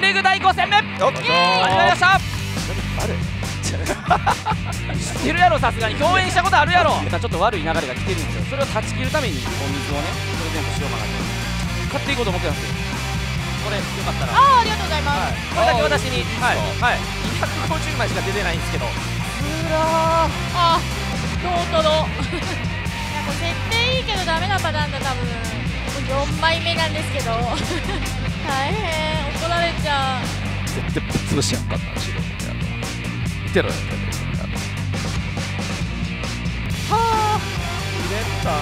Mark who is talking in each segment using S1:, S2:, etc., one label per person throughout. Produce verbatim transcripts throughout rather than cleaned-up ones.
S1: レグ第ご戦目始まりました。知ってるやろ、さすがに共演したことあるやろ。ちょっと悪い流れが来てるんですよ。それを断ち切るためにお水をねプレゼントしようかなと買っていこうと思ってますよ。これよかったら。
S2: ああ、ありがとうございます。
S1: これだけ私に、はいはい、にひゃくごじゅうまいしか出てないんですけど、ずらー、
S2: あ、トートロいや、これ設定いいけどダメなパターンだ、多分よんまいめなんですけど大変怒られちゃう。
S3: 絶対ぶっ潰しやんかったしろ見てろよ。
S1: はあ
S3: 入れた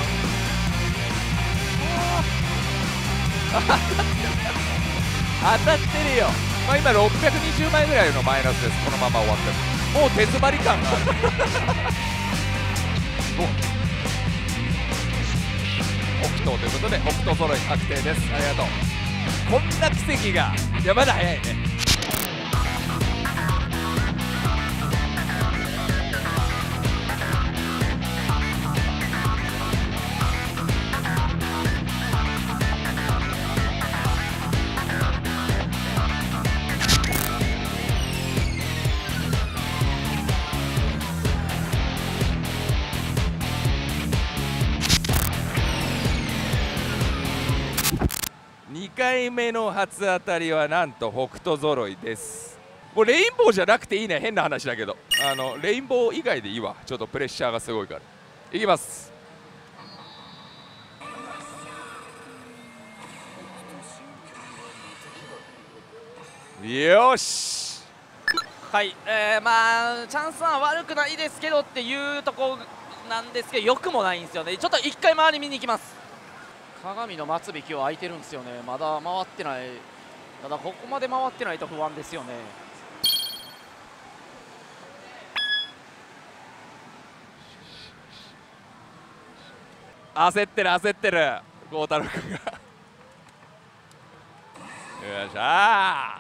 S3: 当たってるよ。まあ今ろっぴゃくにじゅうまいぐらいのマイナスです。このまま終わってももう手詰まり感がある北斗ということで北斗揃い確定です。ありがとう。こんな奇跡が、いやまだ早いね。にかいめの初当たりはなんと北斗揃いです。もうレインボーじゃなくていいね。変な話だけど、あのレインボー以外でいいわ。ちょっとプレッシャーがすごいからいきます。よし、
S1: はい、えー、まあチャンスは悪くないですけどっていうとこなんですけど、よくもないんですよね。ちょっと一回周り見に行きます。鏡の松引きは開いてるんですよね。まだ回ってない。ただここまで回ってないと不安ですよね。
S3: 焦ってる焦ってる孝太郎君がよっしゃ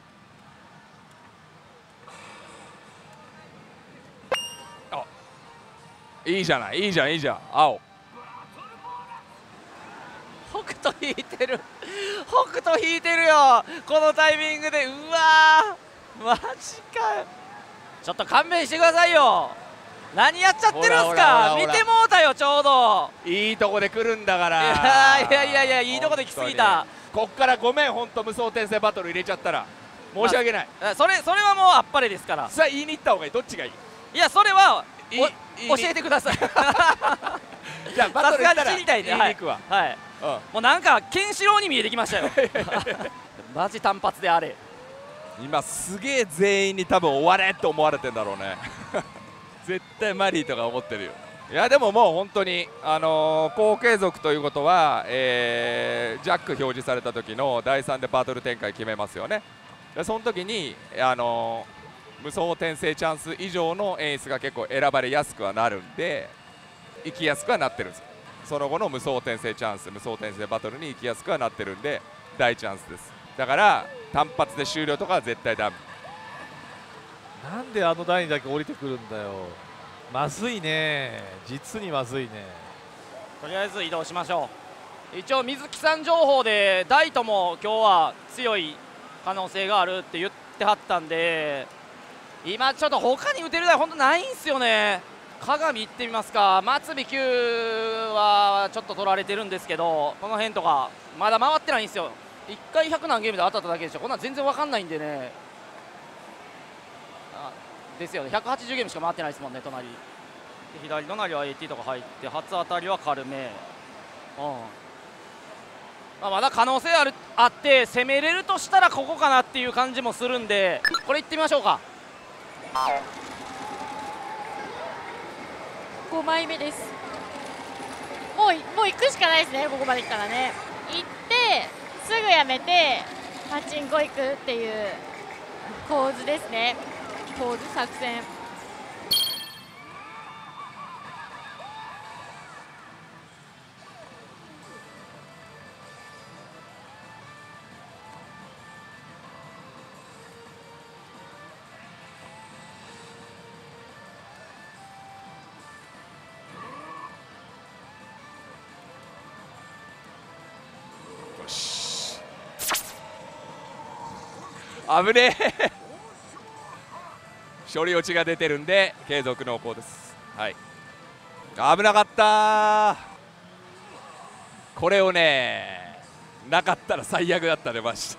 S3: ー。あ、いいじゃないいいじゃんいいじゃん。青
S1: 北斗引いてる北斗引いてるよ、このタイミングで。うわー、マジかよ。ちょっと勘弁してくださいよ。何やっちゃってるんすか。見てもうたよ、ちょうど
S3: いいとこで来るんだから。
S1: いやいやいやいや、いいとこで来すぎた。
S3: こっからごめん、ほんと無双転生バトル入れちゃったら申し訳ない。
S1: それそれはもうあっぱれですから。
S3: さあ言いに行った方がいい。どっちがいい。
S1: いや、それは
S3: 教
S1: えてください
S3: じゃあバトル行ったら
S1: 知りたいね。
S3: 言いに行くわ。
S1: はい、うん、もうなんかケンシロウに見えてきましたよマジ単発であれ。
S3: 今すげえ全員に多分終われって思われてんだろうね絶対マリーとか思ってるよ。いやでももう本当にあのー、後継続ということは、えー、ジャック表示された時のだいさんでバトル展開決めますよね。でその時にあのー、無双転生チャンス以上の演出が結構選ばれやすくはなるんで、行きやすくはなってるんです。その後の無双転生チャンス無双転生バトルに行きやすくはなってるんで大チャンスです。だから単発で終了とかは絶対ダメ。
S4: なんであの台にだけ降りてくるんだよ。まずいね、実にまずいね。
S1: とりあえず移動しましょう。一応水木さん情報で大とも今日は強い可能性があるって言ってはったんで、今ちょっと他に打てる台ほんとないんすよね。鏡行ってみますか。松引きはちょっと取られてるんですけど、この辺とかまだ回ってないんですよ。いっかいひゃく何ゲームで当たっただけでしょ。こんなん全然分かんないんでね。あですよね、ひゃくはちじゅうゲームしか回ってないですもんね。隣で左隣は エーティー とか入って、初当たりは軽め、うん、まあ、まだ可能性あるあって攻めれるとしたらここかなっていう感じもするんで、これいってみましょうか。
S2: ごまいめです。もうもう行くしかないですね。ここまで来たらね、行ってすぐやめてパチンコ行くっていう構図ですね。構図作戦。
S3: よし危ねえ処理落ちが出てるんで継続濃厚です。はい、危なかった。これをねなかったら最悪だったねマジで。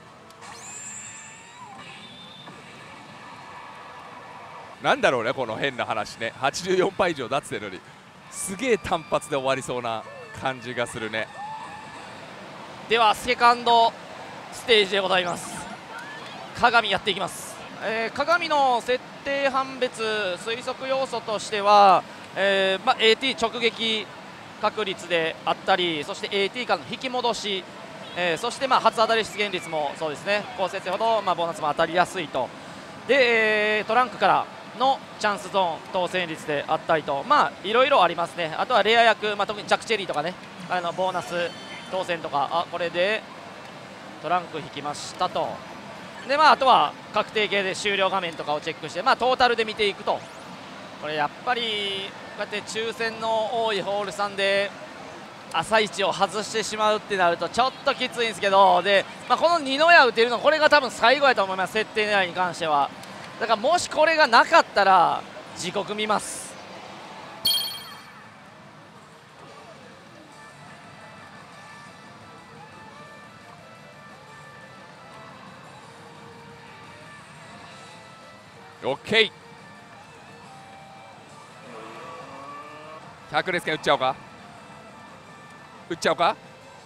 S3: なんだろうねこの変な話ね。はちじゅうよんパー以上だっつってのにすげえ単発で終わりそうな感じがするね。
S1: ではセカンドステージでございます。鏡やっていきます。えー、鏡の設定判別推測要素としては、えーまあ、エーティー 直撃確率であったり、そして エーティー からの引き戻し、えー、そしてまあ初当たり出現率もそうですね、高設定ほどまあボーナスも当たりやすいと。で、えー、トランクからのチャンスゾーン当選率であったりと、まあいろいろありますね。あとはレア役、まあ、特にジャックチェリーとかね、あのボーナス当選とか、あこれでトランク引きましたと。でまあ、あとは確定系で終了画面とかをチェックして、まあ、トータルで見ていくと。これやっぱりこうやって抽選の多いホールさんで朝一を外してしまうってなるとちょっときついんですけど、で、まあ、この二の矢打てるのこれが多分最後やと思います、設定狙いに関しては。だからもしこれがなかったら時刻見ます。
S3: オッケー。百列拳打っちゃおうか打っちゃおうか。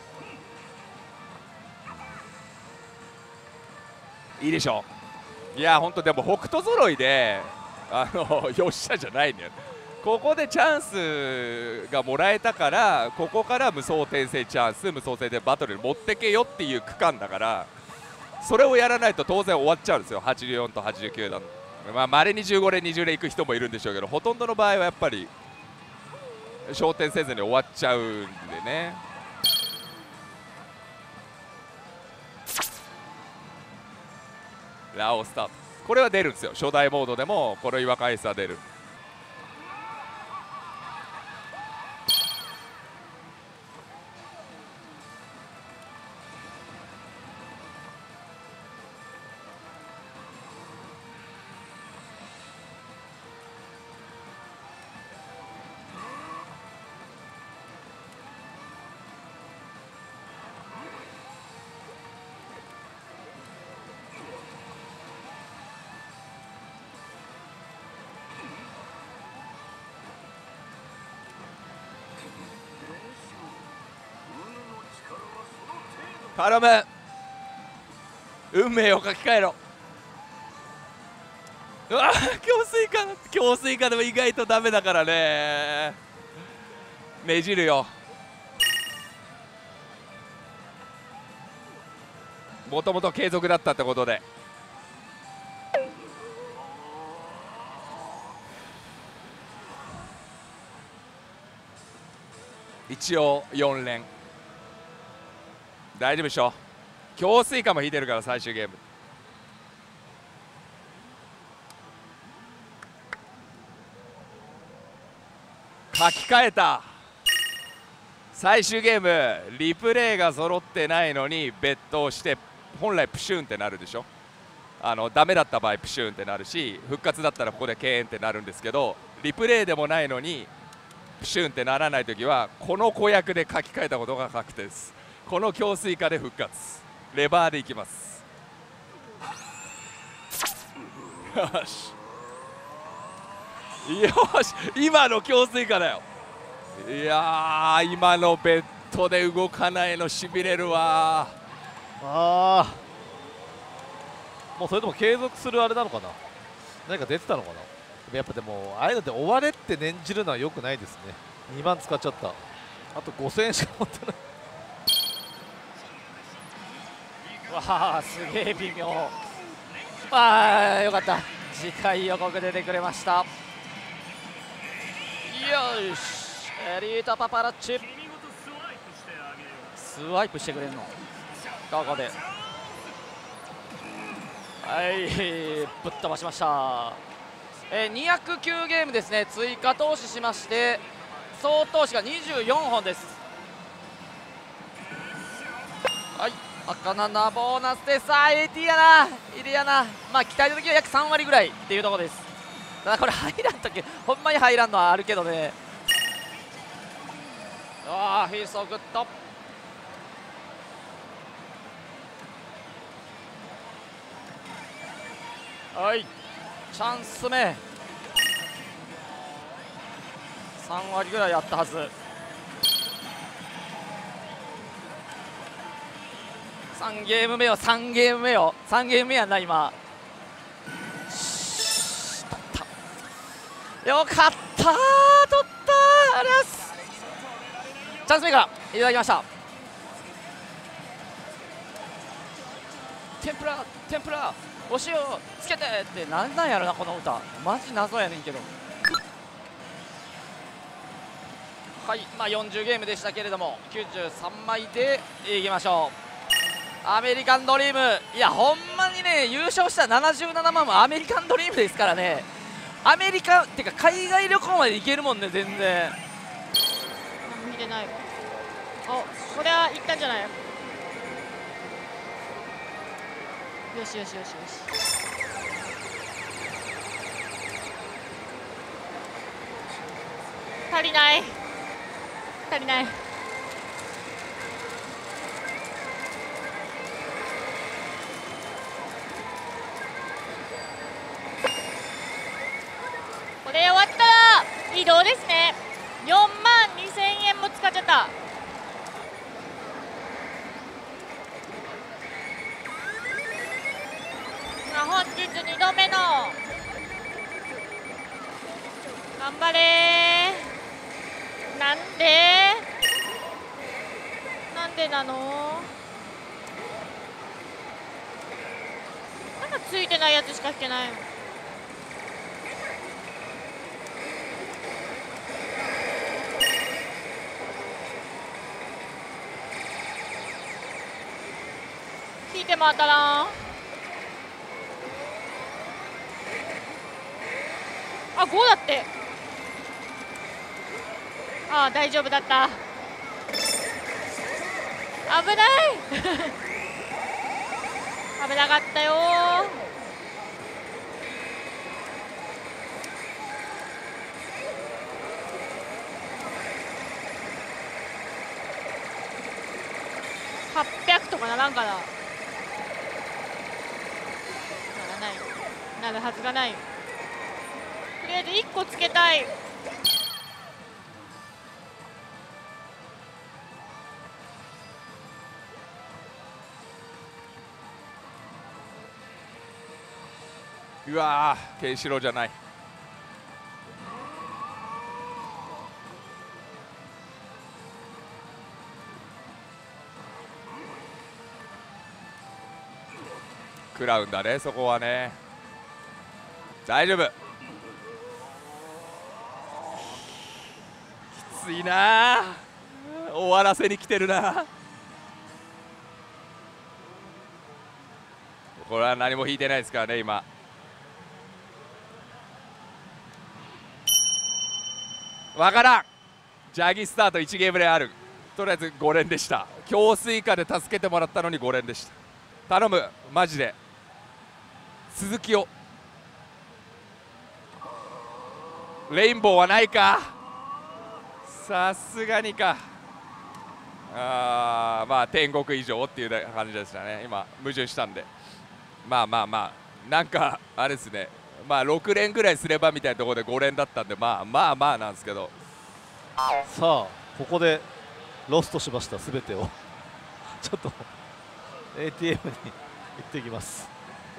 S3: いいでしょう。いや本当でも北斗揃いであのよっしゃじゃないんだよ。ここでチャンスがもらえたからここから無双転生チャンス無双転生バトルに持ってけよっていう区間だから、それをやらないと当然終わっちゃうんですよ。はちじゅうよんとはちじゅうきゅうだまあ、稀にじゅうご連にじゅう連いく人もいるんでしょうけど、ほとんどの場合はやっぱり昇天せずに終わっちゃうんでね。ラオスタート、これは出るんですよ。初代モードでもこの違和感差出る。頼む、運命を書き換えろ。うわ強水化強水化でも意外とダメだからね。ねじるよ。もともと継続だったってことで一応よん連大丈夫でしょ。強水化も引いてるから最終ゲーム。書き換えた。最終ゲームリプレイが揃ってないのにベットをして本来プシュンってなるでしょ。あのダメだった場合プシュンってなるし、復活だったらここでケーンってなるんですけど、リプレイでもないのにプシュンってならないときはこの公約で書き換えたことが確定です。この強水化で復活、レバーでいきます。よしよし、今の強水化だよ。いやー今のベッドで動かないのしびれるわ。
S4: あーもうそれとも継続するあれなのかな、何か出てたのかな。やっぱでもああいうので終われって念じるのはよくないですね。にまん使っちゃった。あとごせんえんしか持ってない。
S1: わあすげえ微妙。ああよかった、次回予告出てくれました。よしエリートパパラッチスワイプしてくれんのここで、はいぶっ飛ばしました。えー、にひゃくきゅうゲームですね、追加投資しまして総投資がにじゅうよんほんです。はい赤ななボーナスでさあ エーティー やなイリアな、まあ期待の時は約さん割ぐらいっていうところです。ただこれ入らんときほんまに入らんのはあるけどね。ああフィーストグッド。はいチャンス目さん割ぐらいあったはず。さんゲーム目よさんゲーム目よさんゲーム目やんな今。取ったよかった取ったありがとうございます。チャンス目からいただきました。天ぷら天ぷらお塩つけてってなんなんやろなこの歌マジ謎やねんけど。はいまあよんじゅうゲームでしたけれどもきゅうじゅうさんまいでいきましょう。アメリカンドリームいやほんまにね優勝したななじゅうななまんもアメリカンドリームですからね。アメリカってか海外旅行まで行けるもんね全然。
S2: 何も見てないわ。あこれはいったんじゃない。よしよしよしよし。足りない足りない。これ終わったら移動ですね。よんまんにせんえんも使っちゃった。本日にどめの頑張れー。なんでなんでなの。なんかついてないやつしか引けないの。引いても当たらん。あごだって。ああ大丈夫だった。危ない危なかったよー。はっぴゃくとかならんかな。ならないなるはずがない。とりあえずいっこつけたい。
S3: うわーケンシロウじゃない。クラウンだねそこはね。大丈夫。きついな終わらせに来てるな。これは何も引いてないですからね今。わからん。ジャギスタートいちゲームである。とりあえずご連でした。強水下で助けてもらったのにご連でした。頼むマジで鈴木を。レインボーはないか。さすがにか。あーまあ天国以上っていう感じでしたね今。矛盾したんでまあまあまあなんかあれですね。まあろく連ぐらいすればみたいなところでご連だったんでまあまあまあなんですけど。
S4: さあここでロストしましたすべてをちょっと エーティーエム に行ってきます。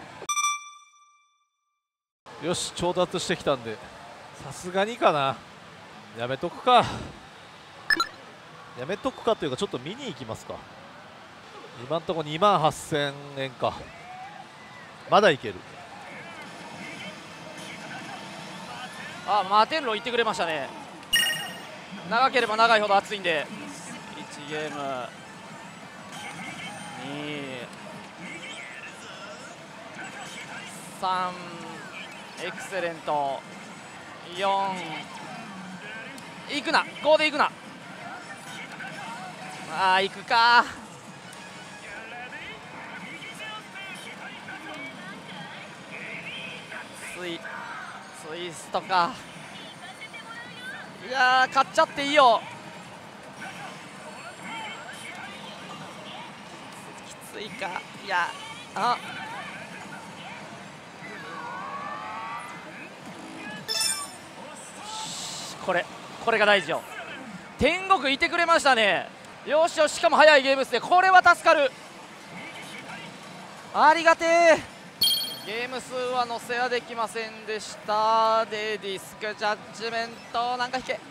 S4: よし調達してきたんでさすがにかな。やめとくかやめとくかというかちょっと見に行きますか。今んとこにまんはっせんえんか。まだいける。
S1: あマーテンロー行ってくれましたね。長ければ長いほど熱いんでいちゲームにさんエクセレントよんいくなごでいくな。あーいくかツイツイストか。いやー、勝っちゃっていいよ。きついか。いや、あこれこれが大事よ。天国いてくれましたね。よしよし、しかも早いゲーム数でこれは助かる。ありがてえ。ゲーム数は乗せはできませんでした。でディスクジャッジメントなんか引け。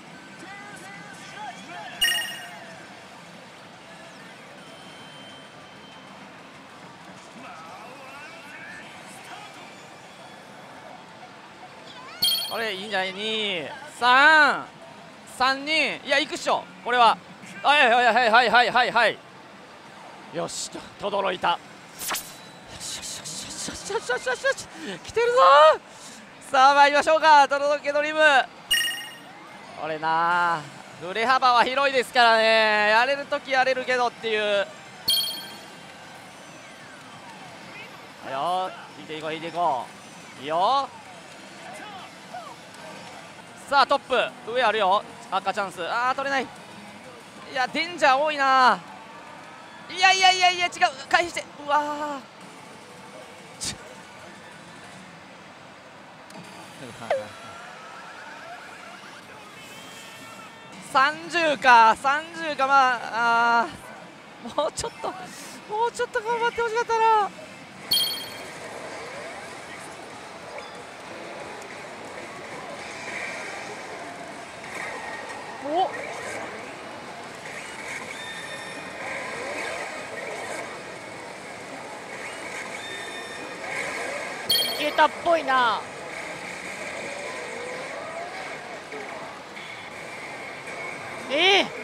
S1: これいいんじゃない。にさんさんにいや、いくっしょこれは。はいはいはいはいはいはいはい。よしと、とどろいた。よしよしよしよしよしよしよしよし、来てるぞー。さあ参りましょうか、とどけドリーム。これなー、振れ幅は広いですからね、やれるときやれるけどっていう。はいよ、引いていこう引いていこう。いいよ。さあトップ上あるよ。赤チャンス、あー取れない。いやデンジャー多いな。いやいやいやいや違う、回避して。うわさんじゅうかさんじゅうか。まああーもうちょっともうちょっと頑張ってほしかったな。おいけたっぽいな。ええー、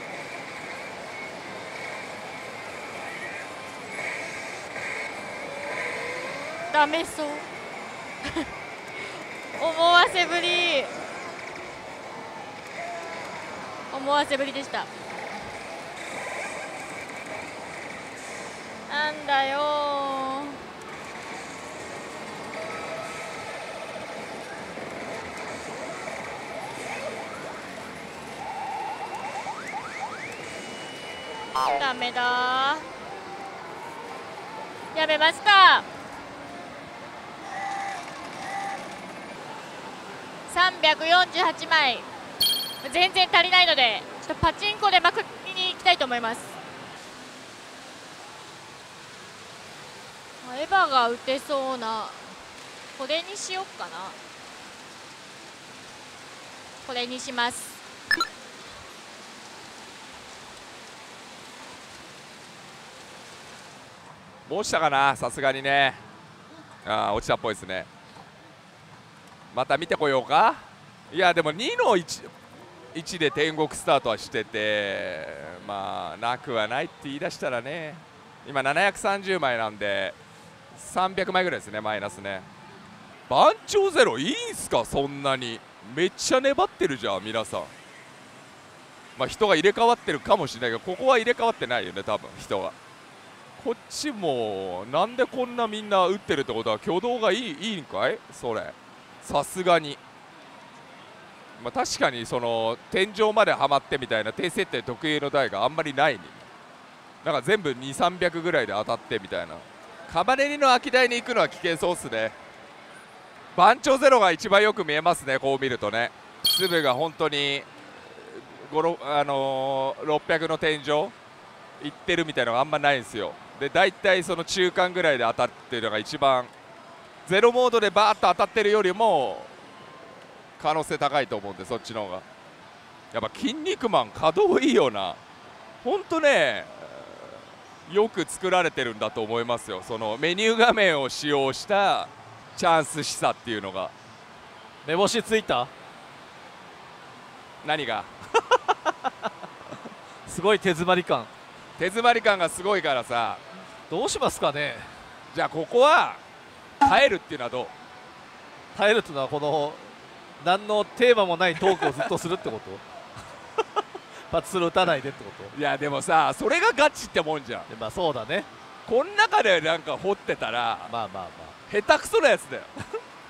S1: ダメそう思わせぶり思わせぶりでした。なんだよー。ダメだー、やめました。さんびゃくよんじゅうはちまい、全然足りないのでちょっとパチンコでまくりに行きたいと思います。エヴァが打てそうな、これにしよっかな。これにします。
S3: 落ちたかな、さすがにね。あー落ちたっぽいですね。また見てこようか。いやでもにの 1, 1で天国スタートはしてて、まあなくはないって言い出したらね、今ななひゃくさんじゅうまいなんでさんびゃくまいぐらいですね、マイナスね。番長ゼロいいんすか、そんなに。めっちゃ粘ってるじゃん皆さん。まあ人が入れ替わってるかもしれないけど、ここは入れ替わってないよね多分人が。こっちもなんでこんなみんな打ってるってことは挙動がいいいいんかいそれ。さすがに、まあ、確かにその天井まではまってみたいな低設定特有の台があんまりないに、なんか全部にさんびゃくぐらいで当たってみたいな。カバネリの空き台に行くのは危険そうっすね。番長ゼロが一番よく見えますね、こう見るとね。粒が本当にごろ、あのー、ろっぴゃくの天井いってるみたいなのがあんまないんですよ。で大体その中間ぐらいで当たってるのが一番、ゼロモードでバーッと当たってるよりも可能性高いと思うんで、そっちの方がやっぱ筋肉マン稼働いいよな。ほんとねよく作られてるんだと思いますよ。そのメニュー画面を使用したチャンス示唆っていうのが。
S4: 目星ついた。
S3: 何が
S4: すごい手詰まり感
S3: 手詰まり感がすごいからさ、
S4: どうしますかね。
S3: じゃあここは耐えるっていうのはどう。
S4: 耐えるっていうのはこの何のテーマもないトークをずっとするってことパチスロ打たないでってこと。
S3: いやでもさ、それがガチってもんじゃん。
S4: まあそうだね。
S3: こん中でなんか掘ってたら
S4: まあまあまあ
S3: 下手くそなやつだよ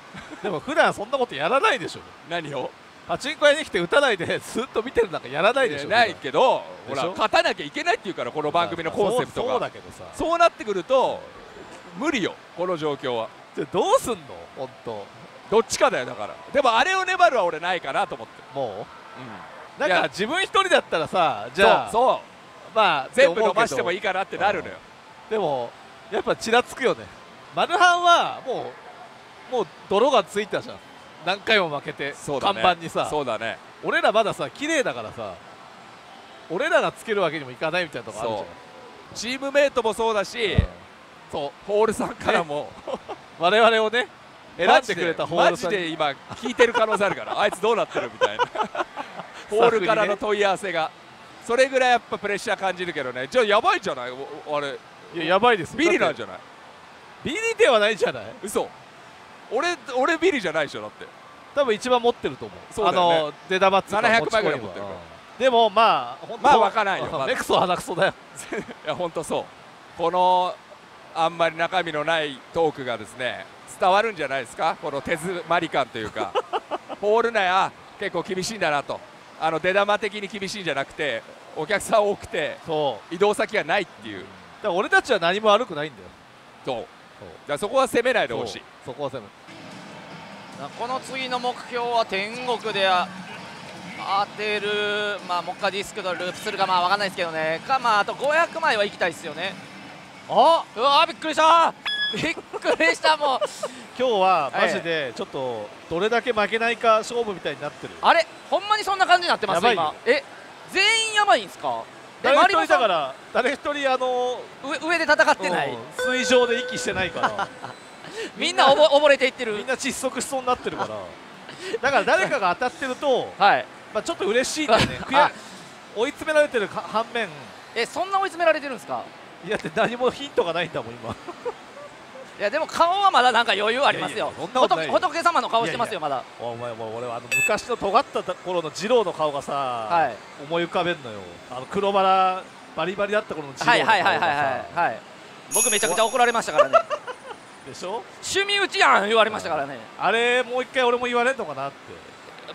S4: でも普段そんなことやらないでしょ。
S3: 何を
S4: パチンコ屋に来て打たないでずっと見てるなんかやらないでしょ。
S3: ないけど、ほ
S4: でしょ
S3: ら勝たなきゃいけないっていうから、この番組のコンセプト
S4: そうそう
S3: が。
S4: だけどさ、
S3: そうなってくると無理よ、この状況は。
S4: じゃあどうすんの本当。
S3: どっちかだよ。だからでもあれを粘るは俺ないかなと思って。
S4: もうなん
S3: いや
S4: か自分一人だったらさ、じゃあ
S3: そうそう
S4: まあ
S3: 全部伸ばしても
S4: い
S3: いいかなってなるのよ。
S4: でもやっぱちらつくよね。マルハンはもうもう泥がついたじゃん、何回も負けて、看
S3: そうだね
S4: 板にさ。
S3: そうだね。
S4: 俺らまださ綺麗だからさ、俺らがつけるわけにもいかないみたいなとこあるじゃん。
S3: チームメイトもそうだし、
S4: そう
S3: ホールさんからも
S4: 我々をね選んでくれたホー
S3: マ
S4: ルさんに
S3: ジで今聞いてる可能性あるからあいつどうなってるみたいなホールからの問い合わせが、それぐらいやっぱプレッシャー感じるけどね。じゃあやばいじゃない、おあれ
S4: いややばいです。
S3: ビリなん
S4: ゃ
S3: じゃない。
S4: ビリではないじゃない。
S3: 嘘。俺俺ビリじゃないでしょ。だって
S4: 多分一番持ってると思う。
S3: そうだよね
S4: あの出玉っつうか
S3: ななひゃくまいぐらい
S4: 持ち込みは
S3: 持ってるから
S4: うんでもまあ本当
S3: まあわからんよまだ
S4: メクソ鼻くそだよ。
S3: いや本当そう。このあんまり中身のないトークがですね伝わるんじゃないですか、この手詰まり感というかホール内は結構厳しいんだなと、あの出玉的に厳しいんじゃなくてお客さん多くて
S4: そう
S3: 移動先がないっていう。
S4: だから俺たちは何も悪くないんだよ。
S3: そうだからそこは責めないでほしい。
S4: そそこは全部
S1: この次の目標は天国であ当てる、まあもう一回ディスクとループするかまあ分かんないですけどね、かまああとごひゃくまいは行きたいですよね。
S4: あ
S1: うわーびっくりしたびっくりしたもう
S4: 今日はマジでちょっとどれだけ負けないか勝負みたいになってる。
S1: あれほんまにそんな感じになってます
S4: やばいよ
S1: 今。え全員やばいんですか。え
S4: 誰一人
S1: マリモさん
S4: だから誰一人あの
S1: 上上で戦ってない、
S4: うん水上で息してないから
S1: みんなおぼ溺れていってる。
S4: みんな窒息しそうになってるからだから誰かが当たってると、
S1: はい
S4: まあ、ちょっと嬉しいんだよね悔や追い詰められてるか反面、
S1: えそんな追い詰められてるんですか。
S4: いやって何もヒントがないんだもん今
S1: いやでも顔はまだなんか余裕ありますよ。
S4: いやいやそんなことないよ
S1: 仏仏様の顔してますよまだ。
S4: お前もう俺はあの昔の尖った頃の二郎の顔がさ、
S1: はい
S4: 思い浮かべんのよ。あの黒バラバリバリだった頃の二郎
S1: はい
S4: の顔がさ、
S1: はいはいはいはいはい僕めちゃくちゃ怒られましたからね
S4: でしょ。
S1: 趣味打ちやん言われましたからね。
S4: あれもう一回俺も言われんのかなって。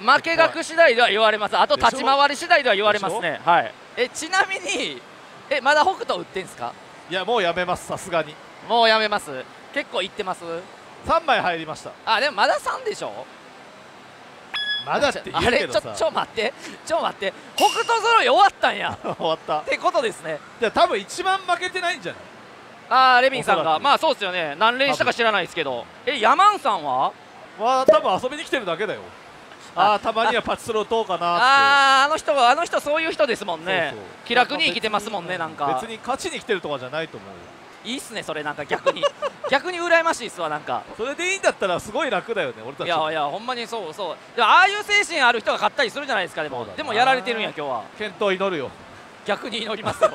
S1: 負け額次第では言われます。あと
S4: でしょ
S1: 立ち回り次第では言われますね。はいえちなみにえまだ北斗売ってんすか。
S4: いやもうやめます、さすがに。
S1: もうやめます。結構いってます。
S4: さんまい入りました。
S1: あでもまださんでしょ。
S4: まだって言
S1: あれちょ
S4: うけどさ
S1: ちょ待ってちょ待って北斗揃い終わったんや
S4: 終わった。
S1: ってことですね。
S4: じゃあ多分一番負けてないんじゃない。
S1: あーレビンさん
S4: おそらく
S1: がまあそうですよね。何連したか知らないですけどえヤマンさんは
S4: まあ多分遊びに来てるだけだよ。ああたまにはパチスロ打とうかなって。
S1: あーあの人はあの人そういう人ですもんね。
S4: そうそう
S1: 気楽に生きてますもんねなんか。
S4: 別に勝ちに来てるとかじゃないと思うよ。
S1: いいっすねそれなんか逆に逆に羨ましいっすわなんか。
S4: それでいいんだったらすごい楽だよね俺たち。
S1: いやいやほんまにそうそう。でもああいう精神ある人が勝ったりするじゃないですか。でも
S4: そうだな
S1: でもやられてるんや今日は。
S4: 健闘祈るよ。
S1: 逆に祈りますよ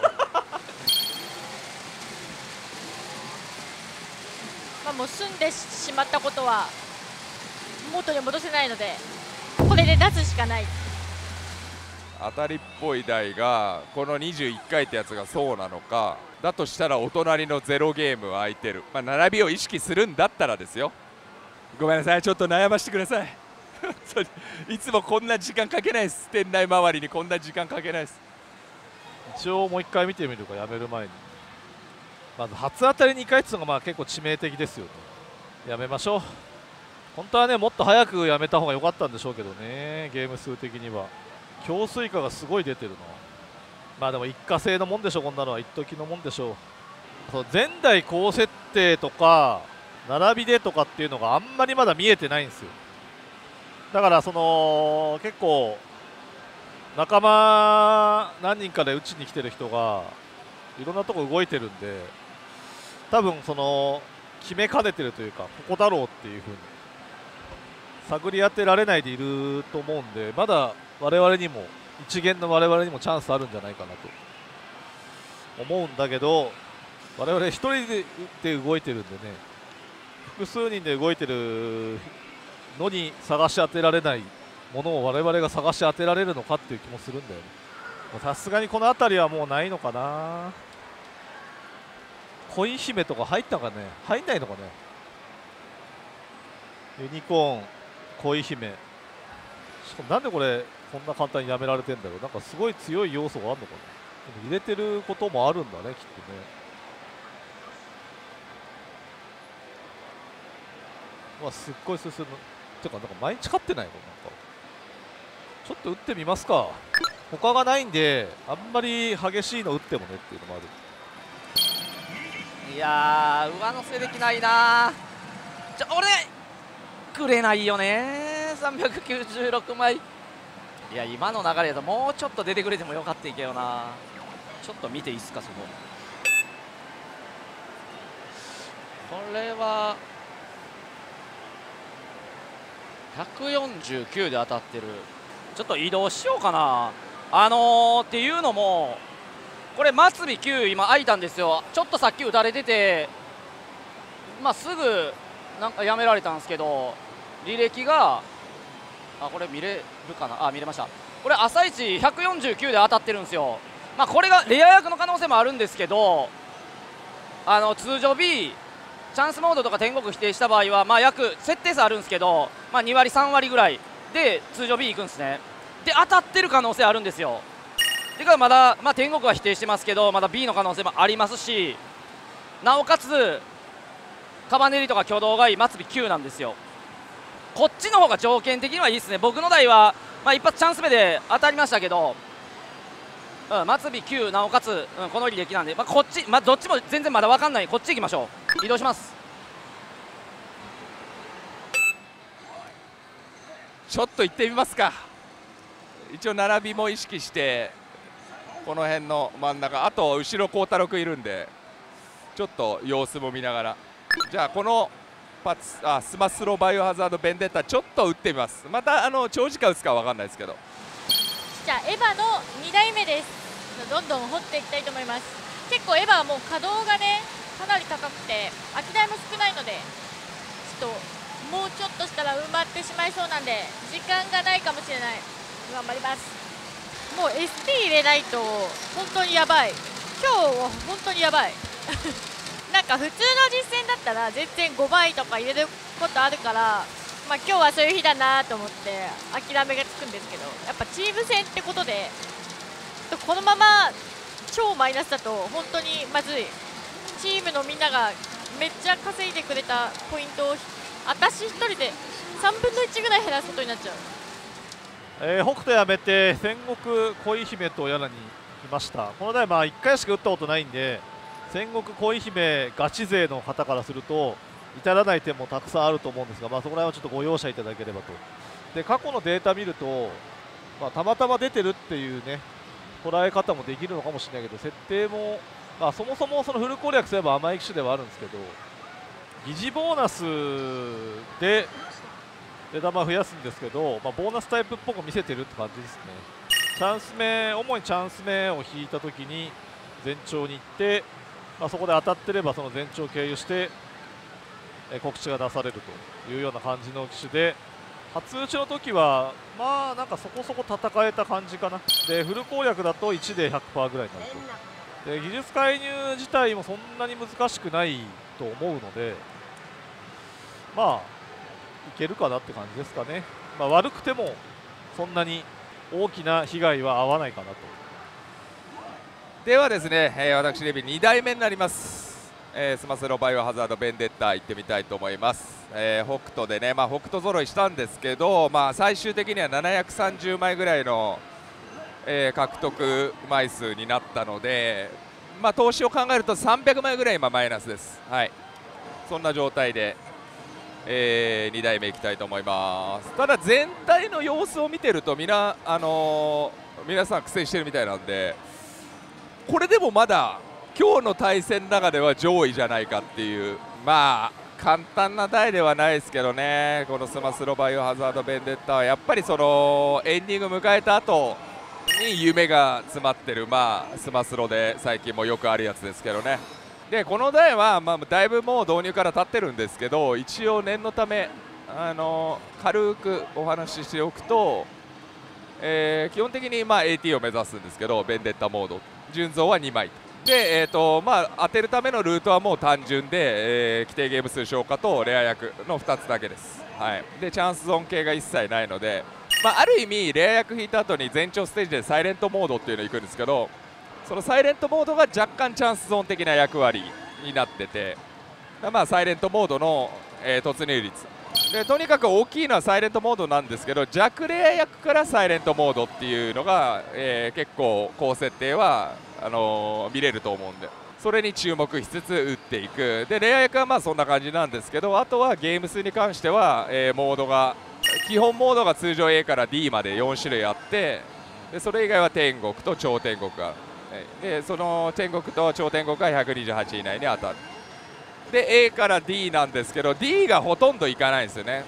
S2: まあもう済んでしまったことは元に戻せないのでこれで出すしかない。
S3: 当たりっぽい台がこのにじゅういっかいってやつがそうなのか、だとしたらお隣のゼロゲームは空いてる、まあ、並びを意識するんだったらですよ。ごめんなさいちょっと悩ましてくださいいつもこんな時間かけないです。店内周りにこんな時間かけないです。
S4: 一応もう一回見てみるか、やめる前に。まず初当たりにかいっていうのがまあ結構致命的ですよね。やめましょう。本当はねもっと早くやめた方が良かったんでしょうけどね、ゲーム数的には。強水化がすごい出てるな。まあでも一過性のもんでしょ、こんなのは一時のもんでしょう。そう前代高設定とか並びでとかっていうのがあんまりまだ見えてないんですよ。だからその結構仲間何人かで打ちに来てる人がいろんなとこ動いてるんで、多分その決めかねてるというか、ここだろうっていうふうに探り当てられないでいると思うんで、まだ我々にも一元の我々にもチャンスあるんじゃないかなと思うんだけど、我々一人でで動いてるんでね、複数人で動いてるのに探し当てられないものを我々が探し当てられるのかっていう気もするんだよね。さすがにこの辺りはもうないのかな。コイン姫とか入ったかね、入んないのかね。 ユニコーン、恋姫。しかもなんでこれこんな簡単にやめられてんだろう。なんかすごい強い要素があるのかな。でも入れてることもあるんだね、きっとね。うわ、すっごい進む。てかなんか毎日勝ってないの。なんかちょっと打ってみますか。他がないんであんまり激しいの打ってもねっていうのもある。
S1: いやー、上乗せできないな。ちょ、お願いくれないよね。さんびゃくきゅうじゅうろくまい。いや、今の流れだともうちょっと出てくれてもよかったけどな。ちょっと見ていいっすか、そこ。これはひゃくよんじゅうきゅうで当たってる。ちょっと移動しようかな。あのー、っていうのもこれ末尾きゅう今空いたんですよ。ちょっとさっき打たれてて、まあ、すぐなんかやめられたんですけど、履歴があこれ見れるかな。あ見れました。これ朝一ひゃくよんじゅうきゅうで当たってるんですよ。まあ、これがレア役の可能性もあるんですけど、あの通常 B チャンスモードとか天国否定した場合はまあ約設定差あるんですけど、まあ、に割さん割ぐらいで通常 B いくんですね。で当たってる可能性あるんですよ。てかまだ、まあ、天国は否定してますけどまだ B の可能性もありますし、なおかつカバネリとか挙動がいい末尾きゅうなんですよ。こっちの方が条件的にはいいですね。僕の台は、まあ、一発チャンス目で当たりましたけど、うん、末尾きゅうなおかつ、うん、この履歴なんで、まあ、こっち、まあ、どっちも全然まだ分かんない。こっち行きましょう。移動します。
S3: ちょっと行ってみますか。一応並びも意識してこの辺の真ん中、あと後ろ孝太郎君いるんでちょっと様子も見ながら、じゃあこのパツあスマスロバイオハザードベンデッタちょっと打ってみます。またあの長時間打つかは分かんないですけど。
S2: じゃあエヴァのにだいめです。どんどん掘っていきたいと思います。結構エヴァはもう稼働がねかなり高くて空き台も少ないので、ちょっともうちょっとしたら埋まってしまいそうなんで時間がないかもしれない。頑張ります。もう エスティー 入れないと本当にやばい。今日は本当にやばいなんか普通の実戦だったら全然ごばいとか入れることあるから、まあ、今日はそういう日だなと思って諦めがつくんですけど、やっぱチーム戦ってことでこのまま超マイナスだと本当にまずい。チームのみんながめっちゃ稼いでくれたポイントを私一人でさんぶんのいちぐらい減らすことになっちゃう。
S4: えー、北斗やめて戦国恋姫とやらに来ました。この台まあいっかいしか打ったことないんで、戦国恋姫ガチ勢の方からすると至らない点もたくさんあると思うんですが、まあ、そこら辺はちょっとご容赦いただければと。で過去のデータ見ると、まあ、たまたま出てるっていうね捉え方もできるのかもしれないけど、設定も、まあ、そもそもそのフル攻略すれば甘い機種ではあるんですけど、疑似ボーナスで出玉増やすんですけど、まあ、ボーナスタイプっぽく見せてるって感じですね。チャンス目、主にチャンス目を引いたときに前兆に行って、まあ、そこで当たってればその前兆を経由してえ告知が出されるというような感じの機種で、初打ちの時はまあなんかそこそこ戦えた感じかな。でフル攻略だといちで ひゃくパーセント ぐらいになると。で技術介入自体もそんなに難しくないと思うので、まあいけるかなって感じですかね。まあ、悪くてもそんなに大きな被害は合わないかなと。
S3: ではですね、えー、私レビにだいめになります、えー、スマスロバイオハザードベンデッタ行ってみたいと思います。えー、北斗でね、まあ、北斗揃いしたんですけど、まあ、最終的にはななひゃくさんじゅうまいぐらいの、えー、獲得枚数になったので、まあ、投資を考えるとさんびゃくまいぐらい今マイナスです。はい、そんな状態で、えー、にだいめいきたいと思います。ただ全体の様子を見てるとみな、あのー、皆さん苦戦してるみたいなんで、これでもまだ今日の対戦の中では上位じゃないかっていう、まあ簡単な台ではないですけどね。このスマスロバイオハザードベンデッタはやっぱりそのエンディング迎えた後に夢が詰まってる、まあスマスロで最近もよくあるやつですけどね。でこの台は、まあ、だいぶもう導入から経ってるんですけど、一応念のためあの軽くお話ししておくと、えー、基本的に、まあ、エーティー を目指すんですけど、ベンデッタモード純増はにまいで、えーとまあ、当てるためのルートはもう単純で、えー、規定ゲーム数消化とレア役のふたつだけです。はいはい、でチャンスゾーン系が一切ないので、まあ、ある意味レア役引いた後に前兆ステージでサイレントモードっていうのに行くんですけど、そのサイレントモードが若干チャンスゾーン的な役割になってて、まあ、サイレントモードの、えー、突入率で、とにかく大きいのはサイレントモードなんですけど、弱レア役からサイレントモードっていうのが、えー、結構高設定はあのー、見れると思うんで、それに注目しつつ打っていく。でレア役はまあそんな感じなんですけど、あとはゲーム数に関しては、えー、モードが基本モードが通常 A から D までよん種類あって、でそれ以外は天国と超天国が、でその天国と超天国がひゃくにじゅうはち以内に当たる。で A から D なんですけど、 D がほとんどいかないんですよね。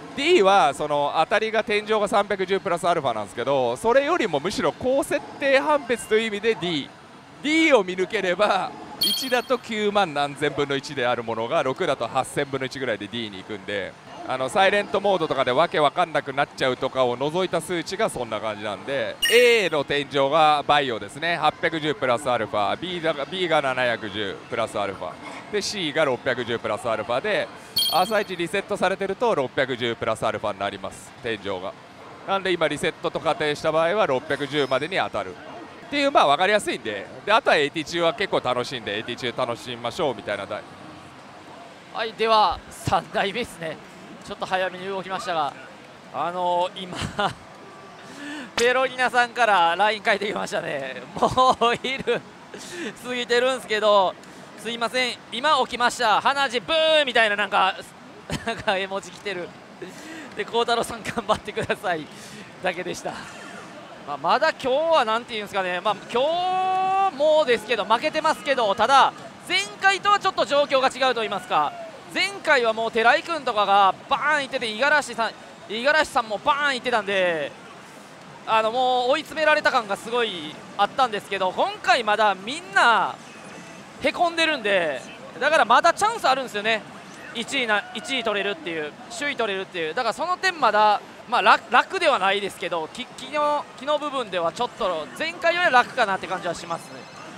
S3: D はその当たりが天井がさんびゃくじゅうプラスアルファなんですけど、それよりもむしろ高設定判別という意味で D, D を見抜ければいちだときゅうまん何千分のいちであるものがろくだとはっせんぶんのいちぐらいで D に行くんで、あのサイレントモードとかでわけわかんなくなっちゃうとかを除いた数値がそんな感じなんで、 A の天井がバイオですね、はっぴゃくじゅうプラスアルファ、 B が B がななひゃくじゅうプラスアルファで C がろっぴゃくじゅうプラスアルファで、朝一リセットされてるとろっぴゃくじゅうプラスアルファになります、天井が。なんで今リセットと仮定した場合はろっぴゃくじゅうまでに当たるっていう、まあ分かりやすいんで、であとは エーティー 中は結構楽しいんで エーティー 中楽しみましょうみたいな台。
S1: はい、ではさんだいめですね。ちょっと早めに動きましたが、あのー、今ペロリナさんから ライン 返ってきましたね。もう昼過ぎてるんですけど、すいません今起きました、鼻血ブーみたいななんかなんか絵文字来てるで、孝太郎さん頑張ってくださいだけでした。まあ、まだ今日はなんていうんですかね、まあ、今日もですけど負けてますけど、ただ前回とはちょっと状況が違うと言いますか、前回はもう寺井君とかがバーンいってて、五十嵐さん五十嵐さんもバーンいってたんで、あのもう追い詰められた感がすごいあったんですけど、今回まだみんなへこんでるんで、だからまだチャンスあるんですよね、いちいな、いちい取れるっていう、首位取れるっていう、だからその点まだ、まあ、楽, 楽ではないですけど、き気の気の部分ではちょっと前回より楽かなって感じはしますね。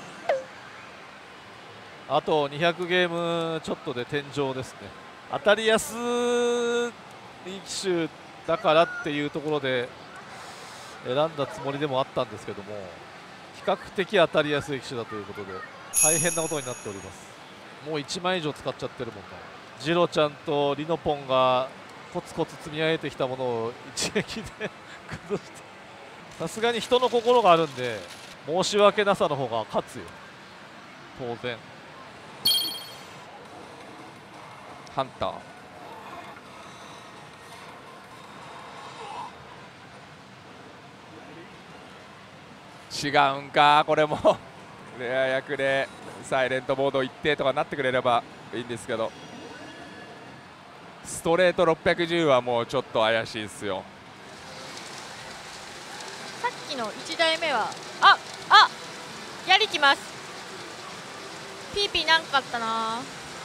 S4: あとにひゃくゲームちょっとで天井ですね。当たりやすい機種だからっていうところで選んだつもりでもあったんですけども、比較的当たりやすい機種だということで大変なことになっております。もういちまん以上使っちゃってるもんな。ジロちゃんとリノポンがコツコツ積み上げてきたものを一撃で崩して、さすがに人の心があるんで申し訳なさの方が勝つよ、当然。
S3: ハンター違うんか、これもレア役でサイレントモード一定とかなってくれればいいんですけど、ストレートろっぴゃくじゅうはもうちょっと怪しいですよ。
S2: さっきのいちだいめはああやりきます。ピーピーなんかあったな。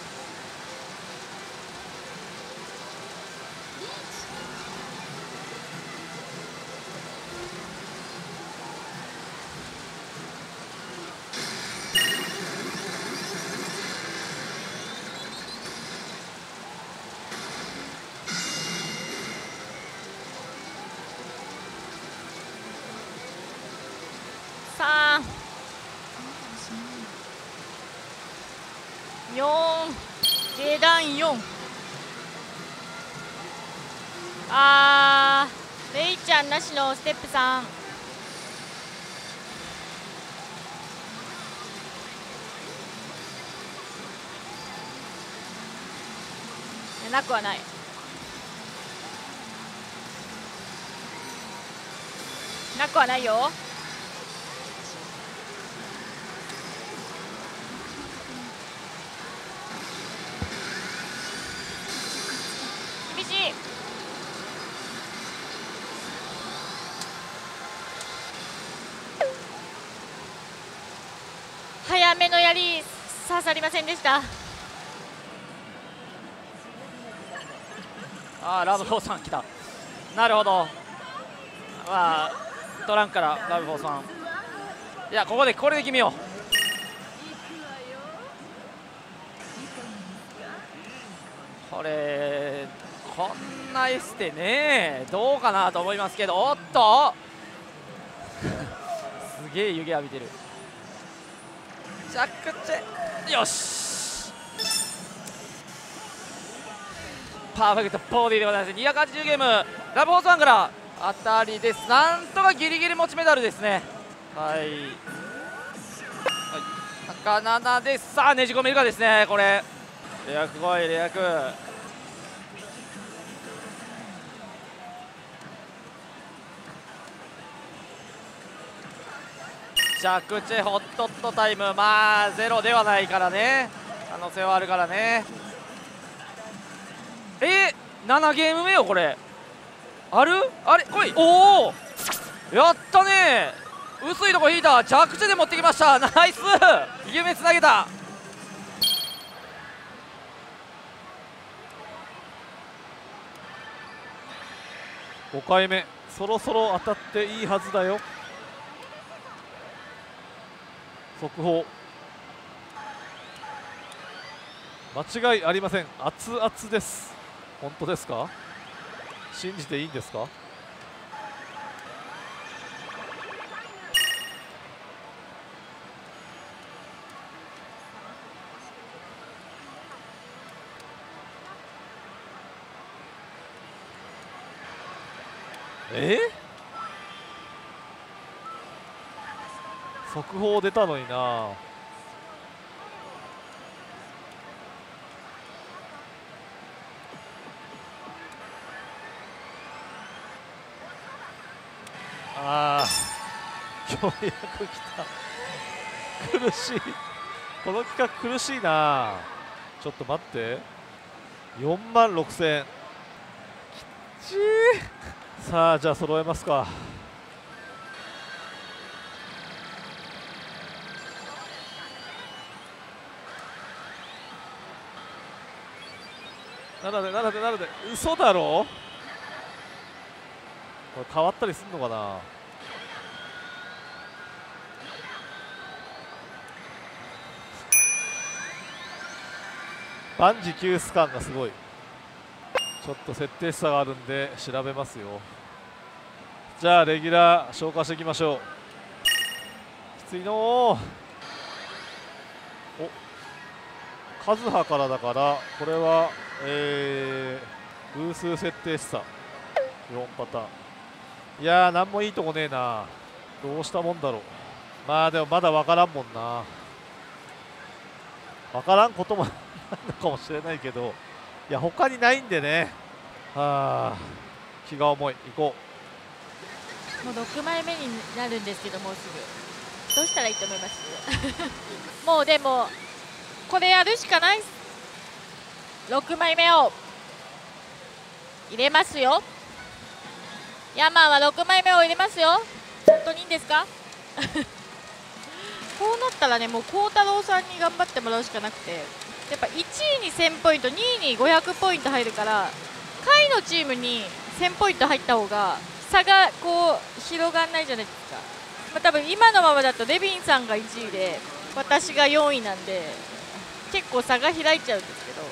S2: さんよん下段よん。あーレイちゃんなしのステップさん。なくはない。なくはないよ。厳しい。早めの槍刺さりませんでした。
S1: あーラブフォーさん来た。なるほど、まあトランクからラブフォーさん、いやここでこれで決めよう。これこんなエステねどうかなと思いますけど、おっとすげえ湯気浴びてる。着地よし、パーフェクトボディでございます。にひゃくはちじゅうゲームラブホースワンから当たりです。なんとかギリギリ持ちメダルですね。はい、はい、赤ななです。さあねじ込めるかですね。これレアク来い、レアク着地ホットットタイム、まあゼロではないからね、可能性はあるからね。えー、ななゲーム目よこれ。あるあれ来い、おおやったね、薄いとこ引いた、着地で持ってきました、ナイス夢つなげた。
S4: ごかいめそろそろ当たっていいはずだよ。速報間違いありません。熱々です。本当ですか？信じていいんですか？え速報出たのにな。あーようやく来た。苦しい、この企画苦しいな。ちょっと待って、よんまんろくせんえんきっちー。さあじゃあ揃えますか。なのでなのでなので嘘だろ。これ変わったりすんのかな。万事休ス感がすごい。ちょっと設定差があるんで調べますよ。じゃあレギュラー消化していきましょう。きついのー。おカズハからだから、これはえー、偶数設定差よんパターン。いやーなんもいいとこねえな。どうしたもんだろう。まあでもまだ分からんもんな。分からんこともあるのかもしれないけど、いや他にないんでね。はあ気が重い。行こ
S2: う。もうろくまいめになるんですけど、もうすぐどうしたらいいと思いますもうでもこれやるしかない。ろくまいめを入れますよ。ヤマンはろくまいめを入れますよ。本当にいいんですかこうなったらね、もう孝太郎さんに頑張ってもらうしかなくて、やっぱいちいにせんポイント、にいにごひゃくポイント入るから、下位のチームにせんポイント入った方が差がこう広がらないじゃないですか。まあ、多分今のままだとレビンさんがいちいで私がよんいなんで結構差が開いちゃうんですけど、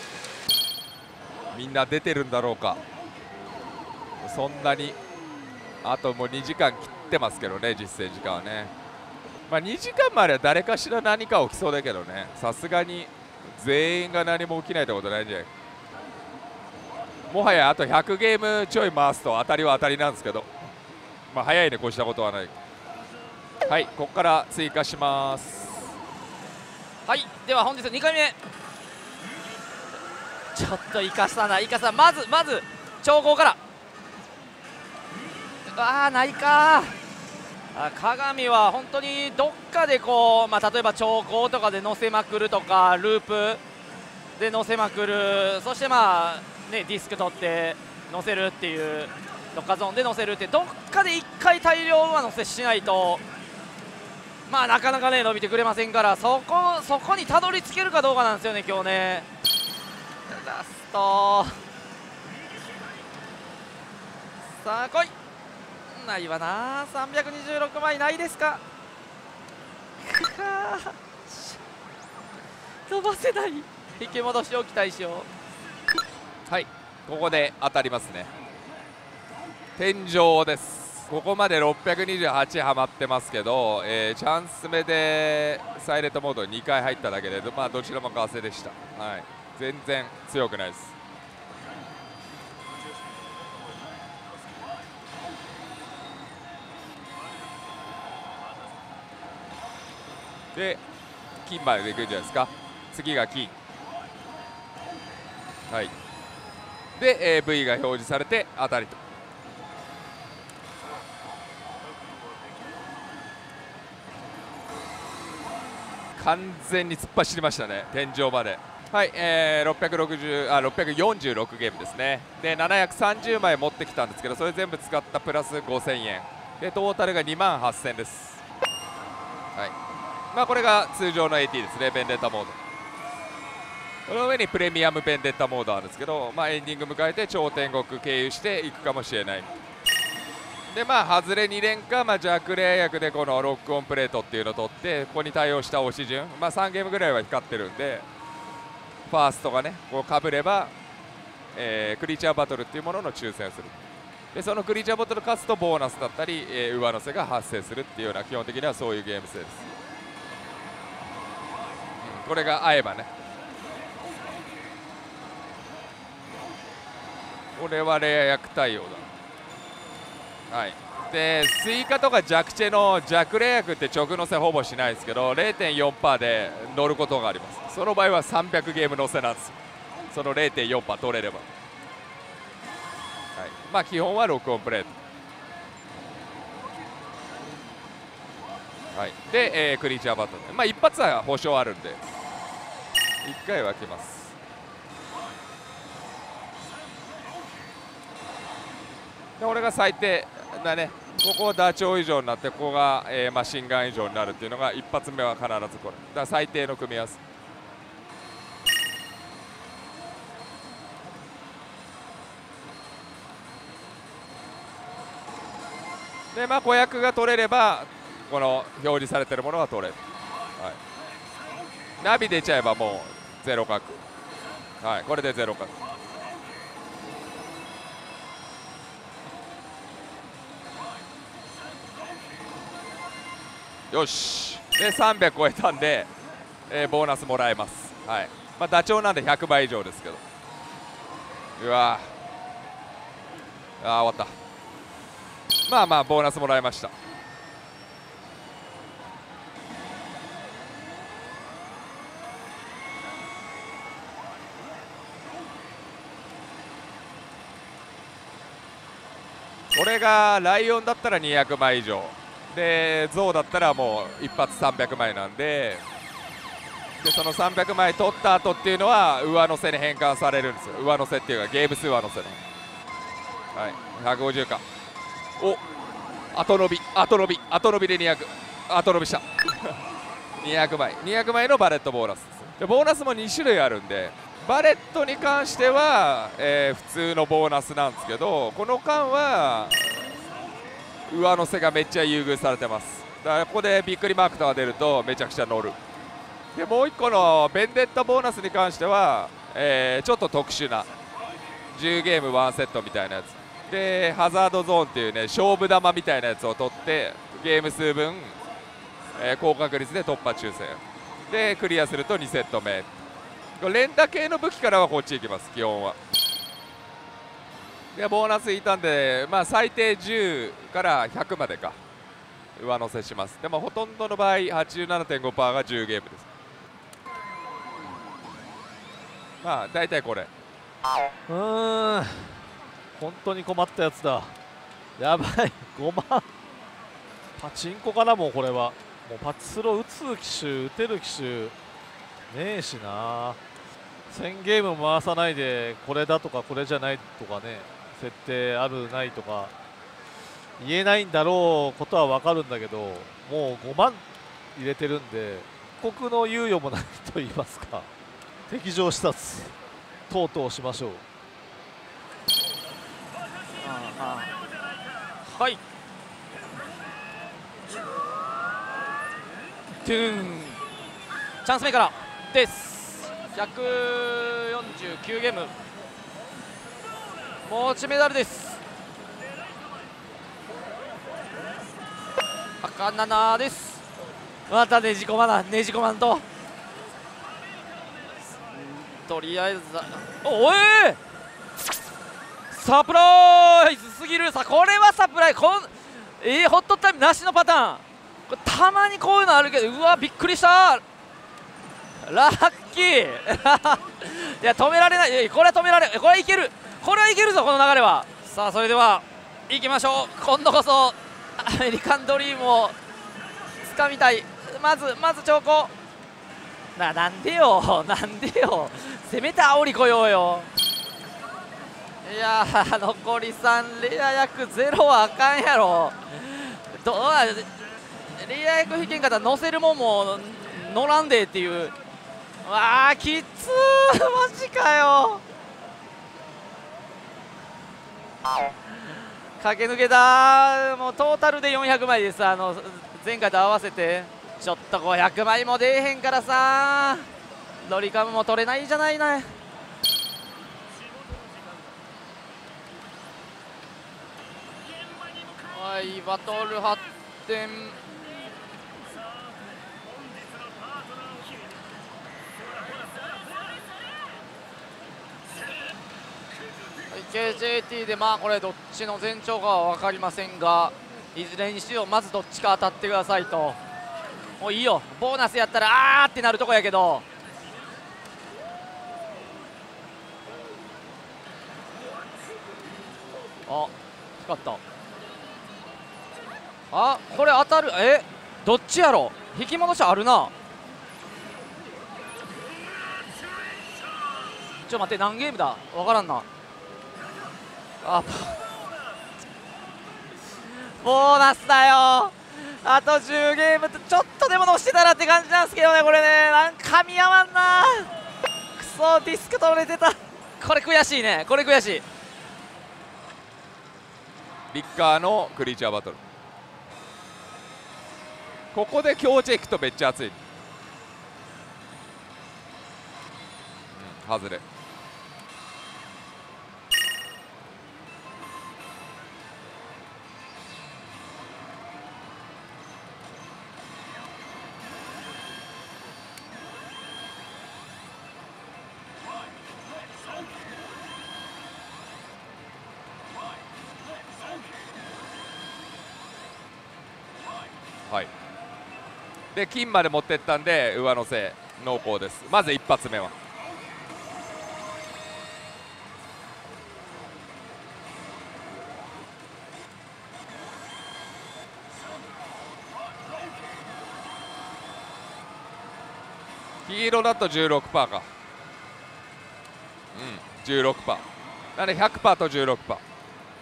S3: みんな出てるんだろうか。そんなにあともうにじかん切ってますけどね、実践時間はね。まあにじかんまでは誰かしら何か起きそうだけどね、さすがに全員が何も起きないってことないんじゃない。もはやあとひゃくゲームちょい回すと当たりは当たりなんですけど、まあ早いね、こうしたことはない。はい、ここから追加します。
S1: はい、では本日にかいめ、ちょっと生かしたな、生かした。まずまず長考から、ああないか。あ鏡は本当にどっかでこう、まあ、例えば長考とかで乗せまくるとか、ループで乗せまくる、そしてまあねディスク取って乗せるっていう、どっかゾーンで乗せるって、どっかでいっかい大量上乗せしないとまあなかなかね伸びてくれませんから、そこそこにたどり着けるかどうかなんですよね今日ね。ラストさあ来い。ないわな、さんびゃくにじゅうろくまいないですか。飛ばせない。引き戻しを期待しよう。はい、
S3: ここで当たりますね。天井です。ここまでろっぴゃくにじゅうはちはまってますけど、えー、チャンス目でサイレントモードににかい入っただけで、まあ、どちらもガセでした、はい、全然強くないです。で金までいくんじゃないですか。次が金、はい、で、えー、ブイ が表示されて当たりと。完全に突っ走りましたね、天井まで。はい、えー、ろっぴゃくろくじゅうあろっぴゃくよんじゅうろくゲームですね。でななひゃくさんじゅうまい持ってきたんですけど、それ全部使ったプラスごせんえんでトータルがにまんはっせんです。はい、まあこれが通常の エーティー ですね、ベンデッタモード。この上にプレミアムベンデッタモードあるんですけど、まあ、エンディング迎えて超天国経由していくかもしれない。でまあ外れに連か、まあ、弱冷薬でこのロックオンプレートっていうのを取って、ここに対応した押し順、まあ、さんゲームぐらいは光ってるんで、ファーストがねこうかぶれば、えー、クリーチャーバトルっていうものの抽選をする。でそのクリーチャーバトル勝つとボーナスだったり、えー、上乗せが発生するっていうような、基本的にはそういうゲーム性です。うん、これが合えばね。これはレア役対応だ。はい、でスイカとか弱チェの弱冷薬って直乗せほぼしないですけど れいてんよんパーセント で乗ることがあります。その場合はさんびゃくゲーム乗せなんですよ。その れいてんよんパーセント 取れれば、はい、まあ基本はロックオンプレート、はい、で、えー、クリーチャーバトル、まあ一発は保証あるんでいっかいは来ます。でこれが最低だね。ここダチョウ以上になって、ここが、えー、マシンガン以上になるっていうのが一発目は必ずこれだから最低の組み合わせ。でまあ子役が取れればこの表示されてるものが取れる、はい、ナビ出ちゃえばもうゼロ角、はい、これでゼロ角。よしでさんびゃく超えたんで、えー、ボーナスもらえます。はい、まあ、ダチョウなんでひゃくばい以上ですけど、うわーあー終わった。まあまあボーナスもらいました。これがライオンだったらにひゃくまい以上で、ゾウだったらもう一発さんびゃくまいなんで、でそのさんびゃくまい取った後っていうのは上乗せに変換されるんですよ。上乗せっていうかゲーム数上乗せの、はい、ひゃくごじゅうか。お後伸び後伸び後伸びでにひゃく、後伸びしたにひゃくまいにひゃくまいのバレットボーナスです。でボーナスもに種類あるんで、バレットに関しては、えー、普通のボーナスなんですけど、この間は上乗せがめっちゃ優遇されてます。だからここでびっくりマークとか出るとめちゃくちゃ乗る。でもういっこのベンデッタボーナスに関しては、えー、ちょっと特殊なじゅうゲームワンセットみたいなやつで、ハザードゾーンっていうね勝負玉みたいなやつを取ってゲーム数分、えー、高確率で突破抽選でクリアするとにセット目。連打系の武器からはこっち行きます基本は。でボーナスいたんで、まあ、最低じゅうからひゃくまでか上乗せします。でもほとんどの場合 はちじゅうななてんごパーセント がじゅうゲームです。まあ大体これ
S4: うーん本当に困ったやつだ。やばいごまんパチンコかな。もうこれはもうパチスロ打つ機種打てる機種ねえしな。せんゲーム回さないでこれだとかこれじゃないとかね、設定あるないとか言えないんだろうことは分かるんだけど、もうごまん入れてるんで一刻の猶予もないと言いますか、適上視察とうとうしましょう。
S1: はい、トゥーンチャンス目からです。ひゃくよんじゅうきゅうゲーム持ちメダルです。赤ななです。またねじ込まなねじ込まんと。とりあえずおいサプライズすぎる。さこれはサプライズこんえー、ホットタイムなしのパターン。これたまにこういうのあるけど、うわびっくりした。ラッキーいや止められない。これは止められこれはいける。これはいけるぞこの流れは。さあそれでは行きましょう。今度こそアメリカンドリームをつかみたい。まずまず兆候な。なんでよなんでよせめて煽り来ようよ。いやー残りさんレア役ゼロはあかんやろ。どうなレア役引けんかったら乗せるもんも乗らんでっていう。わあきつーマジかよ。駆け抜けた。もうトータルでよんひゃくまいです。あの前回と合わせてちょっとごひゃくまいも出えへんからさ、ドリカムも取れないじゃないな。はいバトル発展。ケージェーティー でまあこれどっちの前兆かは分かりませんが、いずれにしようまずどっちか当たってくださいと。もういいよボーナスやったらあーってなるとこやけど、あ光った。あこれ当たる。えどっちやろ。引き戻しあるな。ちょっと待って何ゲームだ分からんな。あボーナスだよ。あとじゅうゲームってちょっとでも乗してたらって感じなんですけどね。これねなんか噛み合わんな。クソディスク取れてた。これ悔しいね。これ悔しい。
S3: リッカーのクリーチャーバトル、ここで強チェックとめっちゃ熱い、うん、外れ。はい、で金まで持ってったんで上乗せ濃厚です。まず一発目は黄色だと じゅうろくパーセント か。うん じゅうろくパーセント なので ひゃくパーセント と じゅうろくパーセント。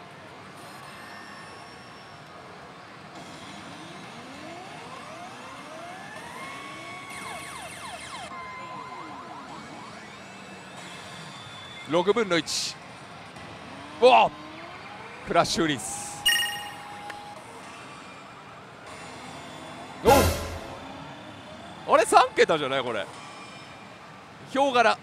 S3: ろくぶんのいち。おおクラッシュリリース。おあれさん桁じゃないこれ。ヒョウ柄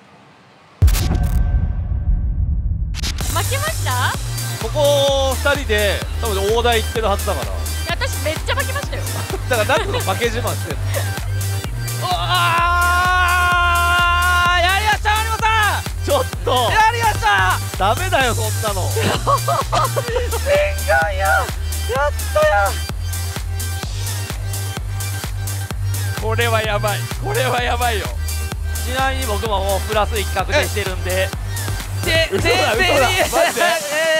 S2: 負けました。
S4: ここふたりで多分大台いってるはずだから。
S2: いや私めっちゃ負けましたよ
S4: だからナックの負け自慢してる
S1: おあーやりました有馬さん。
S4: ちょっと
S1: やりました
S4: ダメだよそんなの
S1: 念願ややっとや。
S3: これはやばい。これはやばいよ。
S1: ちなみに僕ももうプラス一確定してるんで、で、
S4: 嘘だ嘘だマジで
S1: え